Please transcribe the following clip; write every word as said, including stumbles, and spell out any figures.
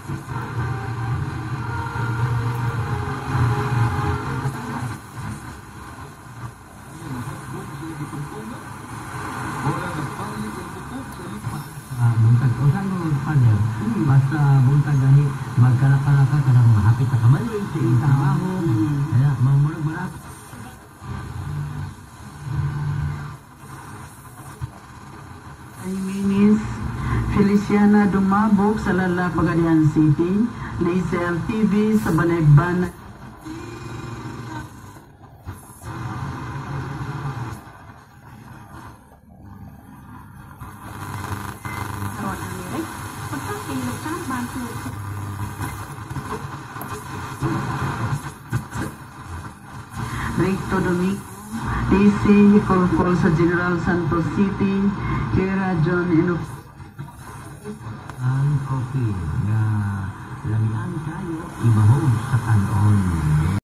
Buntag o saan mo partner? Basta buntag gani magkalaka-laka ka ng mahapit na kamali sa iyong trabaho. Kaya mamurag-murag. Ay Minis Feliciana Dumabog sa Lala, Pagadian City, Lazel T V sa Banayban. Recto Domingo, D C Hicolcol sa General Santos City, Kira John Inok. Ang coffee na lamian kayo ibahog sa kanon.